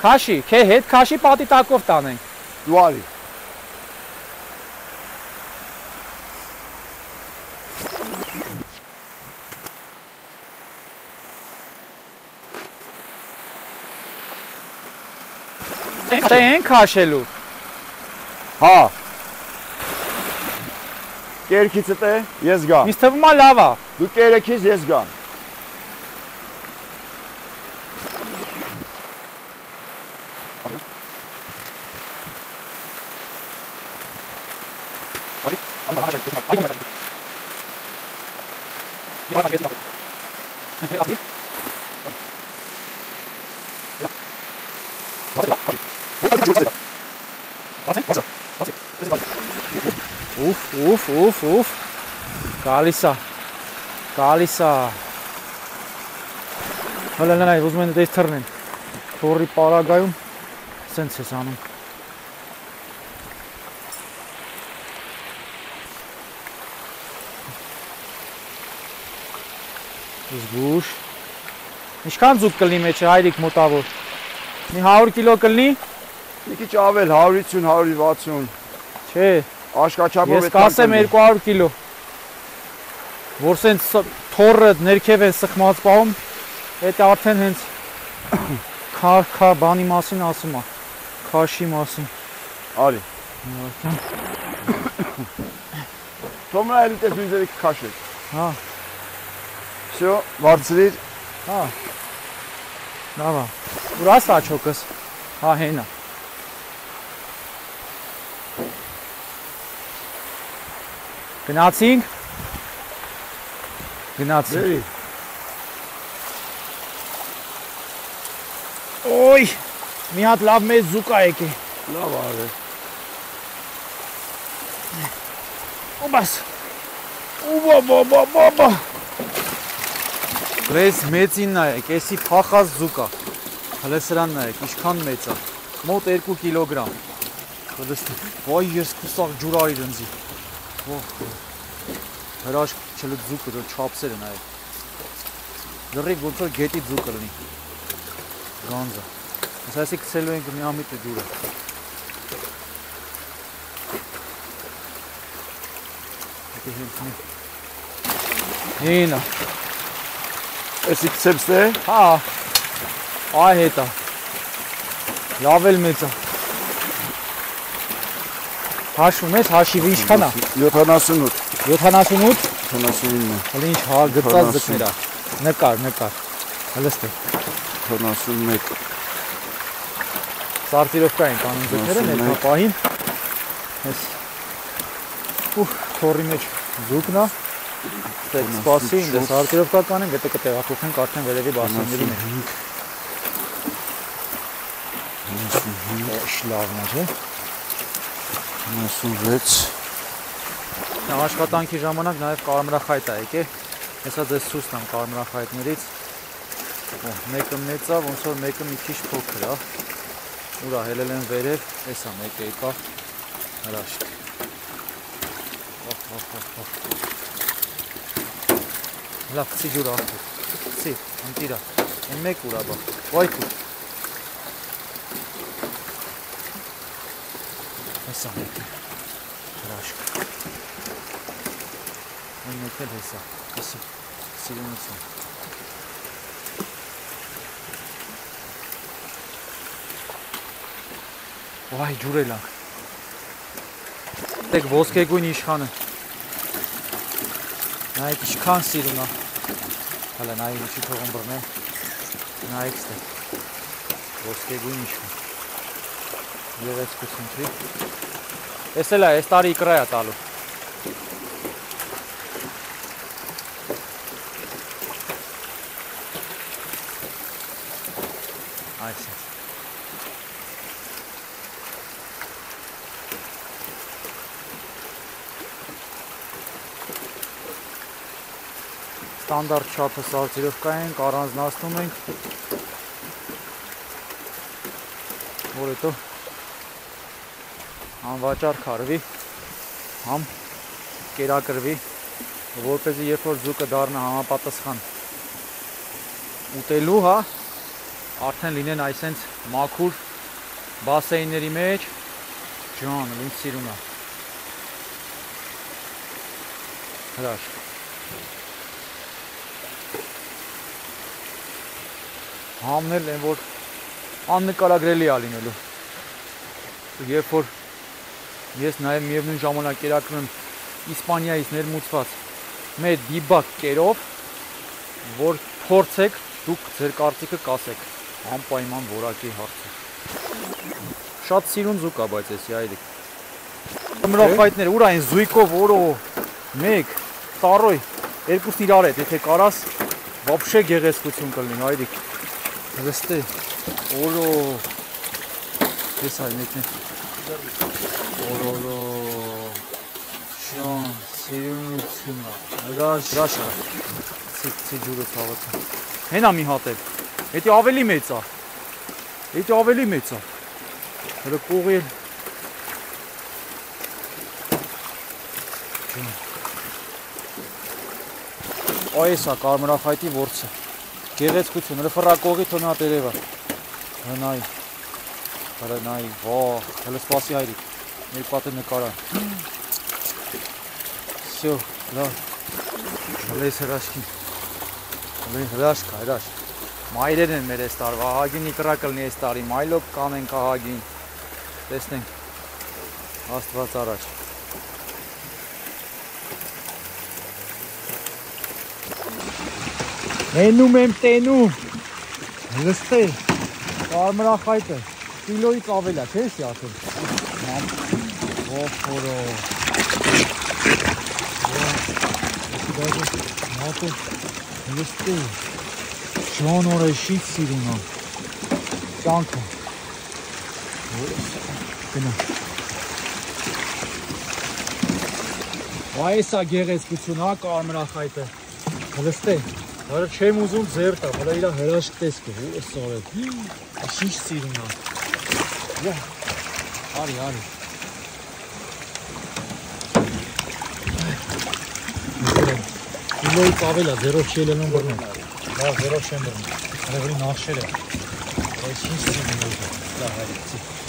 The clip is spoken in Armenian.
Քաշի, քե հետ քաշի պատի տակով տանենք։ Դու արի։ Դե են քաշելու։ Հա։ Կերքիցդ է, ես գամ։ Ինձ թվում է լավ է։ Դու կերեքից ես գամ։ Ուֆ, գալիս է, հələ նայ, ուզում են դες թռնեն, թորի պարագայում, սենց ես անում, զգուշ, ինչքան ձուկ կլնի մեջը հայրիկ մոտավոր, մի 100 կիլո կլնի, մի քիչ ավել 150-160, չէ, աշկաչապով ես կասեմ 200 կիլո, որ սենց թորը ներքև են սխմած պահում, էդ արդեն հենց բանի մասին ասում է, քաշի մասին, արի, թոմրա էլի տես նույնձերի կքաշեք, հա, վսյո, վարձրիր, հա, նավա, ուր ասա աչոքս, հա հենա, գնացինք, Ոյ, մի հատ լավ մեծ զուկ է եկե, լավ արե, ոբաս, ոբա, Ռեզ մեծին նայեք, եսի փախած զուկ է, հլե սրան նայեք, իշքան մեծ է, մոտ 2 կիլոգրամ, վայ ես կուսաղ ջուրարի դնձի, հրաշք չլուտ զուկը, չապսերը նայեք, լրիվ ոնց որ գետի զուկը լնի, գանձը, ես այսի կսելու ենք մի ամիտ է ջուրը, հինա, եսի կսեպս է, հա, այ հետա, լավ էլ մեծ է, հաշվում ես, հաշիվի ինչքան է, 78, 78, 79, հələ ինչ գծած ձկներ է, նկար, հլստ է, 71, սարտիրովկա ենք անում ձկները, ներքա պահին, ես, թորի մեջ ձուկն է, ստեք սպասի, ինձ սարտիրովկա կանենք, հետո կտեղափոխենք արդեն վերևի բասանների մեջ, լավն է, չէ, 96, աշխատանքի ժամանակ նաև կարմրախայտ է եկե, հեսա ձեզ սուսն եմ կարմրախայտներից, մեկը մեծ է, ոնց որ մեկը մի քիչ փոքր է, ուրա հելել են վերև, ես է մեկը եկա, հրաշք, լավ, կցի ջուր աղթուր, կցի, ընտիրա, են մեկ ուրա բա, վայքուր, ես է մեկը, հրաշք, Այն մեկել հեսա, կսի, սիրունություն։ Վայ, ջուրել անք։ Տեք ոսկեգույն իշխանը։ Նայեք իշխան սիրուն է։ Հալա նայեք ինչի թողում բրն է։ Նայեք ստեք։ Ոսկեգույն իշխան։ Եղեց կուսունտրի։ Ես էլ է, ես տարի իկրա է տալու։ Այս է։ Ստանդարտ չափը սարտիրովկա ենք, առանձնացնում ենք, որ հետո անվաճառ քարվի, համ կերակրվի, որպեսզի երբ որ ձուկը դառնա համապատասխան ուտելու, հա, արդեն լինեն այսենց մաքուր բասեյնների մեջ, ջան, ինձ սիրուն է։ Հրաշք։ Համնել են, որ աննկարագրելի է լինելու։ Երբ որ ես նաև միևնույն ժամանակ կերակրում եմ Իսպանիայից ներմուծված մեր դիբակ կերով, որ փորձեք, դուք ձեր կարծիքը կասեք, անպայման որակի հարց է։ Շատ սիրուն զույգ է, բայց էսի այդիկ։ Մրախայտները, ուր այն զույգով, որո, մեկ, տարոյ, երկուսն իրար հետ, եթե կարաս, վաբշե գեղեցկություն կլինի, այդիկ։ Վստե, օրո, ես այ մեկն է։ Օրորո, շան, սիրունություն է, հրաշ է, ցի ջուրը թավացա։ Հենա մի հատ էլ, հետի ավելի մեծ է, հրը կողի էլ։ Այս է կարմրախայտի որցը, գեղեցկություն, հրը ֆռակողի թոնա տերև է, հրնայի, վաղ, հլը սպասի հայրիկ, մեր պատը նկարան։ Սյո, լավ, հլը ես հրաշքին, հլը հրաշք, հրաշք, մայրեր են մեր ես տարվա, ահագինի կրակլնի ես տարի, մայլոք կանենք ահագին, տեսնենք, աստված առաջ։ Ենում եմ տենում, լստե, կարմրախայտը, կիլոից ավել է, չէ՞ սի ասել։ Ոհորո։ Եսի դաժը մատը լստե, ճան օրեշից սիրուն է, ճանքը։ Գնա։ Այս է գեղեցկություն, հա կարմրախայտը, լստե։ Հələ չեմ ուզում ձեր տա, հələ իրա հրաշք տեսքը, հուրս սարել, շիշ սիրուն է, արի, կիլոյից ավել է, ձերով չի ելնում բրնում, լավ, ձերով չեմ բրնում, հələ վրի նախշել է, շիշ սիրուն է, լավ, հարիցի։